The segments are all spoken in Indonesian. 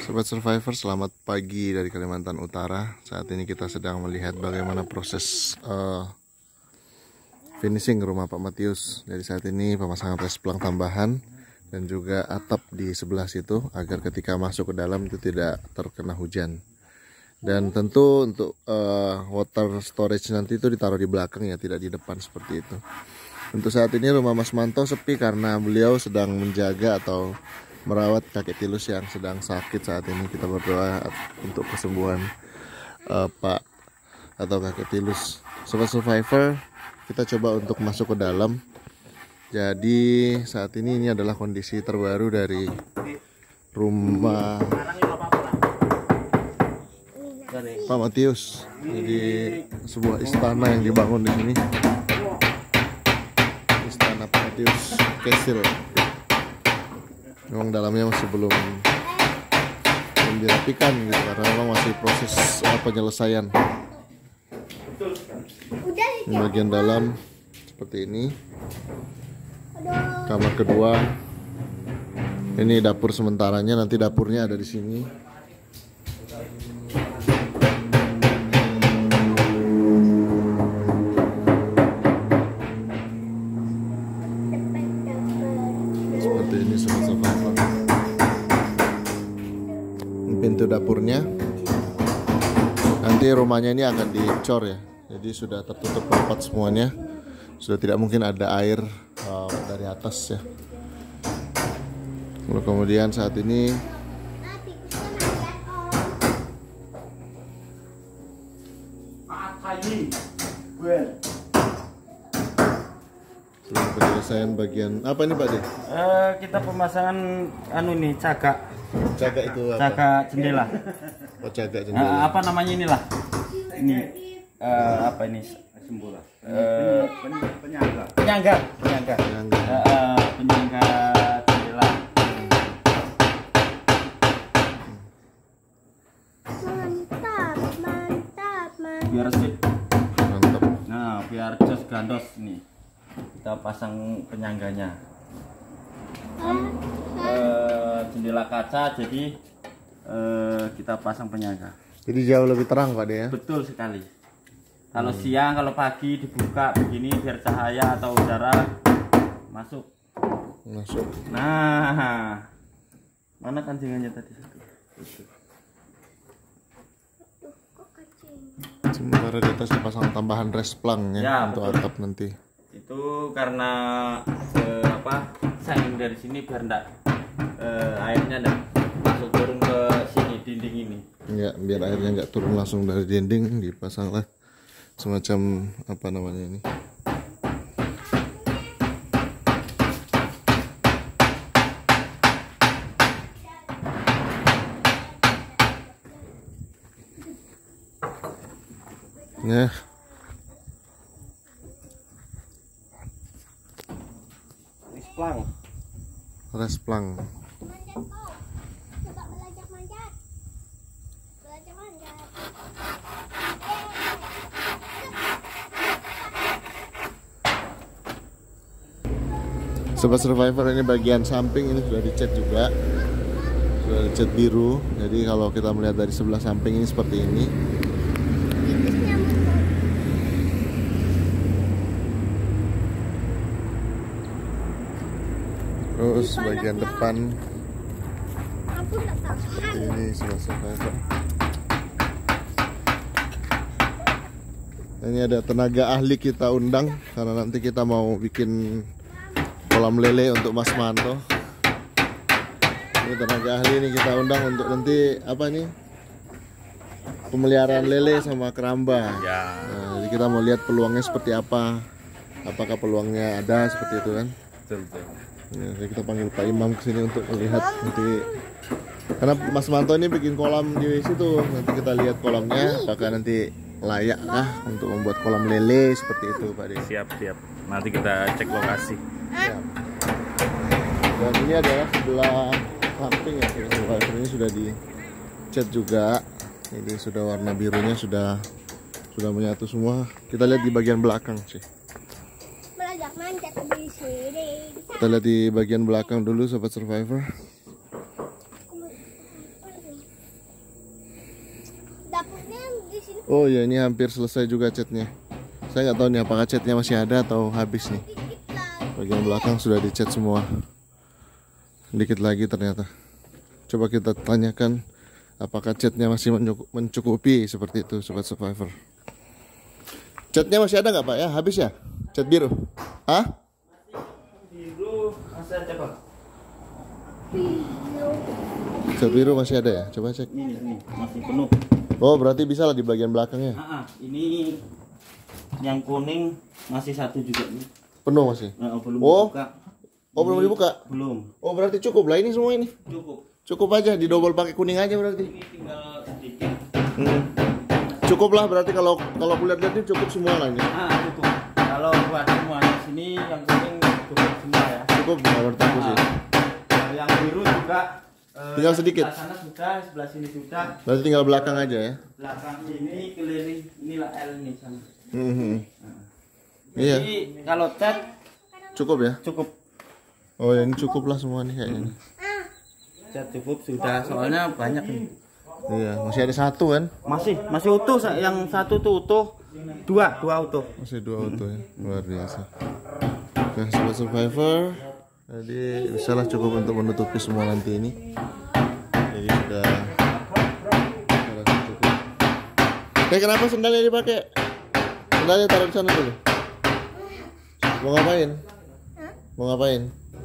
Sobat Survivor, selamat pagi dari Kalimantan Utara. Saat ini kita sedang melihat bagaimana proses finishing rumah Pak Matius. Jadi saat ini pemasangan resplang tambahan dan juga atap di sebelah situ agar ketika masuk ke dalam itu tidak terkena hujan. Dan tentu untuk water storage nanti itu ditaruh di belakang ya, tidak di depan seperti itu. Untuk saat ini rumah Mas Manto sepi karena beliau sedang menjaga atau merawat kakek Tilus yang sedang sakit saat ini. Kita berdoa untuk kesembuhan Pak atau kakek Tilus. Sobat Survivor, kita coba untuk masuk ke dalam. Jadi saat ini adalah kondisi terbaru dari rumah Pak Matius. Jadi sebuah istana yang dibangun di sini. Istana Pak Matius Castle. Memang dalamnya masih belum dirapikan gitu karena memang masih proses penyelesaian. Di bagian dalam seperti ini. Kamar kedua. Ini dapur sementaranya, nanti dapurnya ada di sini. Seperti ini Sobat. Pintu dapurnya. Nanti rumahnya ini akan dicor ya. Jadi sudah tertutup rapat semuanya. Sudah tidak mungkin ada air dari atas ya. Lalu kemudian saat ini sudah penyelesaian bagian apa ini Pak De? Kita pemasangan nih cagak. Cagak itu apa? Cagak jendela. Oh, cagak jendela. Apa namanya inilah? Ini apa ini? Sembola. Penyangga. Penyangga jendela. Mantap. Biar sip. Mantap. Nah, biar jos gandos nih. Kita pasang penyangganya. Jendela kaca, jadi kita pasang penyangga. Jadi jauh lebih terang Pak De ya? Betul sekali. Kalau siang, kalau pagi dibuka begini biar cahaya atau udara masuk. Nah, mana kancingannya tadi? Sementara di atas dipasang tambahan resplang ya untuk atap nanti. Itu karena saing dari sini biar enggak airnya enggak masuk turun ke sini dinding ini. Ya, biar airnya nggak turun langsung dari dinding, dipasanglah semacam apa namanya ini. Ya. Resplang. Sobat Survivor, ini bagian samping ini sudah dicat juga, sudah dicat biru. Jadi kalau kita melihat dari sebelah samping ini seperti ini. Terus bagian depan seperti ini Sobat Survivor. Ini ada tenaga ahli kita undang karena nanti kita mau bikin kolam lele untuk Mas Manto. Ini tenaga ahli ini kita undang untuk nanti apa nih? Pemeliharaan lele sama keramba. Ya. Nah, jadi kita mau lihat peluangnya seperti apa. Apakah peluangnya ada seperti itu kan? Betul. Ya, jadi kita panggil Pak Imam ke sini untuk melihat nanti. Karena Mas Manto ini bikin kolam di situ. Nanti kita lihat kolamnya apakah nanti layak untuk membuat kolam lele seperti itu Pak De. Siap. Nanti kita cek lokasi. Ya. Dan ini adalah sebelah samping ya, Survivor ini sudah dicat juga. Ini sudah warna birunya sudah menyatu semua. Kita lihat di bagian belakang sih. Kita lihat di bagian belakang dulu Sobat Survivor. Oh ya, ini hampir selesai juga catnya. Saya nggak tahu nih apakah catnya masih ada atau habis nih. Bagian belakang sudah dicat semua. Dikit lagi ternyata. Coba kita tanyakan apakah catnya masih mencukupi seperti itu, Sobat Survivor. Catnya masih ada nggak Pak ya? Habis ya? Cat biru? Hah? Biru masih ada Pak. Cat biru masih ada ya? Coba cek. Ini masih penuh. Oh, berarti bisa lah di bagian belakangnya. Ini yang kuning masih satu juga nih. Penuh masih. Belum Oh. dibuka. Oh, belum dibuka? Belum. Oh, berarti cukup lah ini semua ini. Cukup. Cukup aja didobel pakai kuning aja berarti. Ini tinggal sedikit. Cukup lah berarti kalau aku lihat-lihat ini cukup semua lah ini. Cukup. Kalau buat semuanya sini yang kuning cukup semua ya. Cukup menurut aku sih. Yang biru juga tinggal sedikit. Sebelah sana sudah, sebelah sini sudah. Berarti tinggal belakang aja ya. Belakang ini keliling inilah L nih sana. Iya. Jadi kalau cat cukup ya? Cukup. Oh, ini cukup lah semua nih kayaknya. Cat cukup sudah, soalnya banyak nih. Iya, masih ada satu kan? Masih utuh, yang satu tuh utuh. Dua utuh. Masih dua utuh ya. Luar biasa. Oke, Sobat Survivor. Jadi bisalah cukup untuk menutupi semua nanti ini. Jadi sudah cukup. Kenapa sendalnya dipakai? Sendalnya taruh di sana dulu. Mau ngapain? Mau ngapain?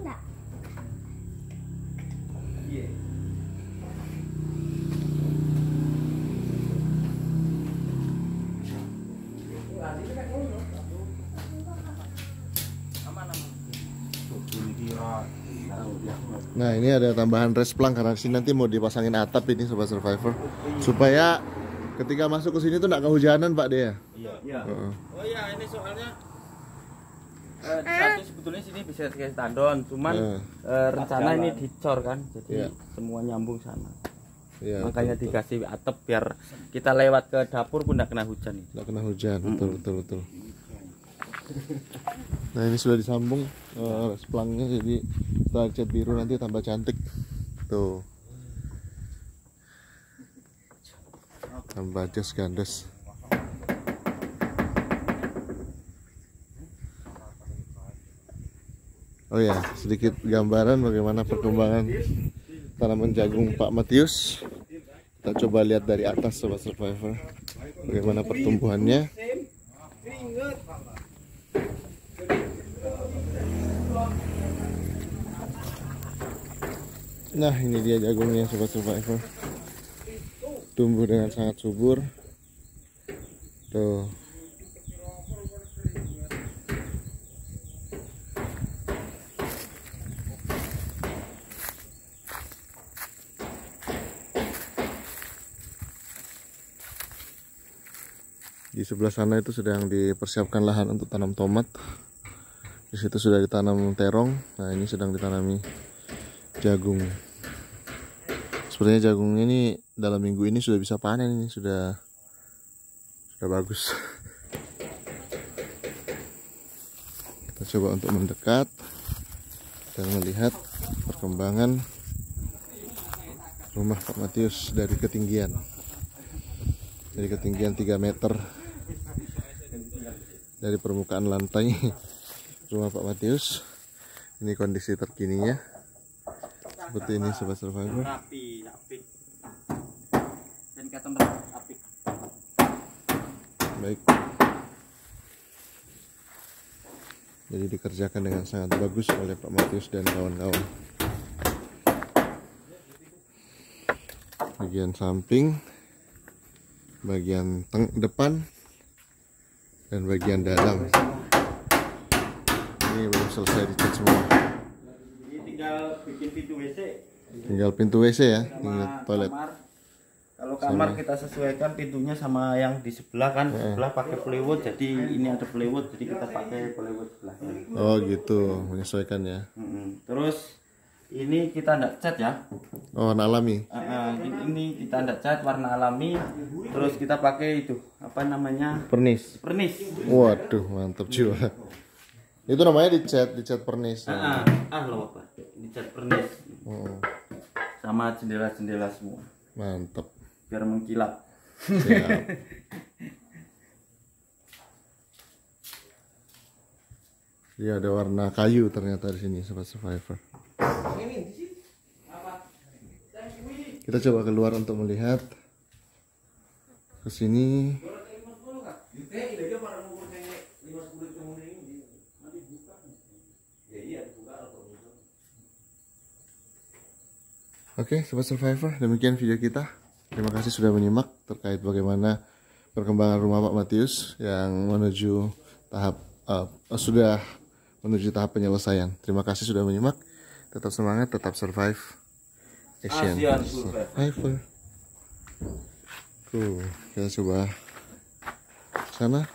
Nah, ini ada tambahan resplang karena sini nanti mau dipasangin atap ini Sobat Survivor supaya ketika masuk ke sini tuh nggak kehujanan Pak Dea. Iya. Oh iya, ini soalnya satu sebetulnya sini bisa dikasih tandon, cuman rencana ini dicor kan, jadi semua nyambung sana. Makanya dikasih atap biar kita lewat ke dapur pun nggak kena hujan. Nggak kena hujan, betul. Nah, ini sudah disambung resplangnya, jadi setelah cat biru nanti tambah cantik tuh, tambah jas gandes. Oh ya, sedikit gambaran bagaimana perkembangan tanaman jagung Pak Matius. Kita coba lihat dari atas Sobat Survivor, bagaimana pertumbuhannya. Nah, ini dia jagungnya Sobat Survivor. Tumbuh dengan sangat subur. Tuh. Di sebelah sana itu sedang dipersiapkan lahan untuk tanam tomat. Di situ sudah ditanam terong. Nah, ini sedang ditanami jagung. Sepertinya jagung ini dalam minggu ini sudah bisa panen, ini sudah bagus. Kita coba untuk mendekat dan melihat perkembangan rumah Pak Matius dari ketinggian 3 meter dari permukaan lantai rumah Pak Matius. Ini kondisi terkininya seperti ini Sobat Survivor. Rapi. Dan kata rapi. Baik. Jadi dikerjakan dengan sangat bagus oleh Pak Matius dan kawan-kawan. Bagian samping, bagian depan, dan bagian dalam. Ini belum selesai dicat semua. Ini tinggal bikin pintu WC. Tinggal pintu WC ya, tinggal toilet. Kalau kamar kita sesuaikan pintunya sama yang di sebelah kan, sebelah pakai plywood, jadi ini ada plywood, jadi kita pakai plywood sebelah. Oh gitu, menyesuaikan ya. Terus ini kita ndak cat ya. Oh, warna alami. Ini kita ndak cat, warna alami. Terus kita pakai itu apa namanya? Pernis. Waduh, mantap jiwa. Itu namanya dicat pernis. Loh Pak. Dicat pernis. Sama jendela-jendela semua. Mantap. Biar mengkilap. Siap. Iya, ada warna kayu ternyata di sini Sobat Survivor. Kita coba keluar untuk melihat ke sini. Oke, Sobat Survivor, demikian video kita. Terima kasih sudah menyimak terkait bagaimana perkembangan rumah Pak Matius yang menuju tahap sudah menuju tahap penyelesaian. Terima kasih sudah menyimak. Tetap semangat, tetap survive. Action. Survivor. Kita coba sana.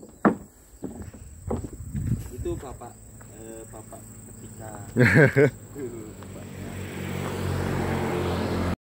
Itu bapak ketika